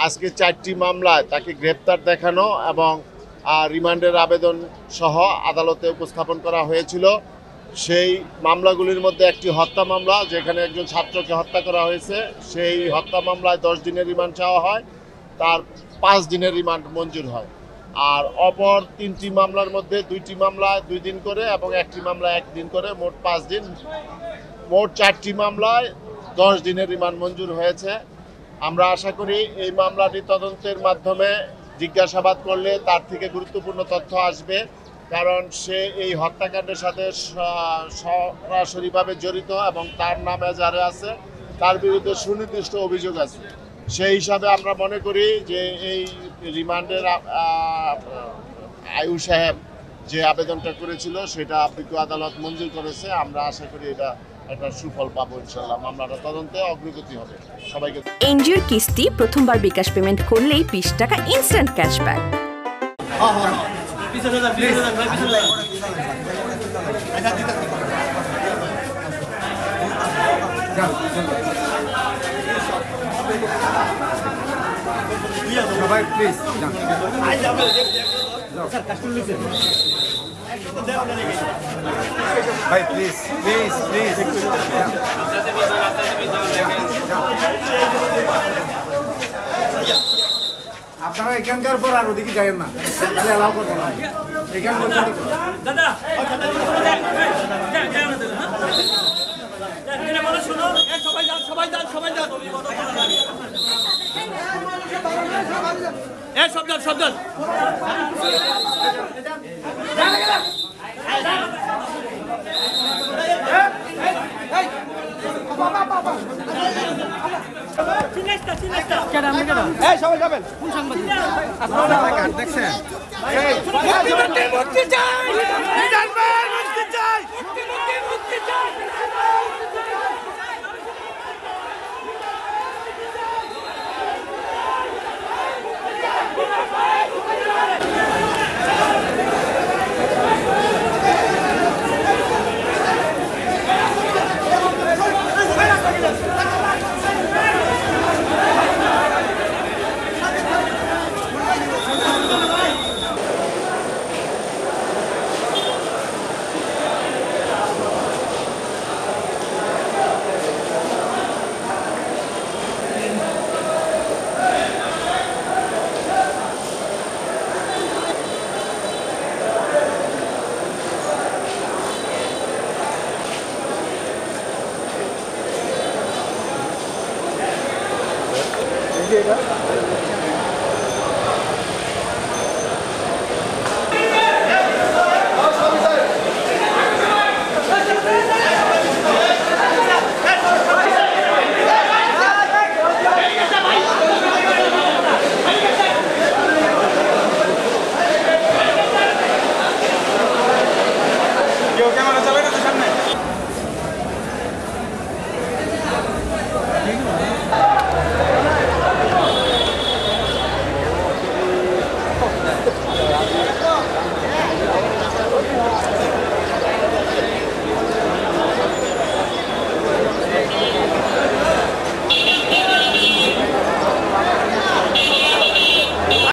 আজকে 4টি মামলায় তাকে গ্রেপ্তার দেখানো এবং রিমান্ডের আবেদন সহ আদালতে উপস্থাপন করা হয়েছিল। সেই মামলাগুলির মধ্যে একটি হত্যা মামলা, যেখানে একজন ছাত্রকে হত্যা করা হয়েছে। সেই হত্যা মামলায় 10 দিনের রিমান্ড চাওয়া হয়, তার 5 দিনের রিমান্ড মঞ্জুর হয়। আর অপর 3টি মামলার মধ্যে 2টি মামলায় 2 দিন করে এবং 1টি মামলায় 1 দিন করে, মোট 5 দিন। মোট 4টি মামলায় 10 দিনের রিমান্ড মঞ্জুর হয়েছে। আমরা আশা করি এই মামলাটি তদন্তের মাধ্যমে জিজ্ঞাসাবাদ করলে তার থেকে গুরুত্বপূর্ণ তথ্য আসবে, কারণ সে এই হত্যাকাণ্ডের সাথে সরাসরিভাবে জড়িত এবং তার নাম এজাহারে আছে, তার বিরুদ্ধে সুনির্দিষ্ট অভিযোগ আছে। সেই হিসাবে আমরা মনে করি যে এই রিমান্ডের আয়ু সাহেব যে আবেদনটা করেছিল সেটা বিজ্ঞ আদালত মঞ্জুর করেছে। আমরা আশা করি এটা একটা সুফল পাবো ইনশাআল্লাহ। মামলাটা তদন্তে অগ্রগতি হবে। সবাইকে এনজিওর কিস্তি প্রথমবার বিকাশ পেমেন্ট করলেই 20 টাকা ইনস্ট্যান্ট ক্যাশব্যাক। সবাই প্লিজ ভাই প্লিজ প্লিজ প্লিজ আপনারা এখানকার পর আর ওদিকে যাবেন না, তাহলে অ্যালাউ করবো না এখান পর্যন্ত। সবাই যাবেন। কোন সাংবাদিক আপনারা কাট দেখছেন?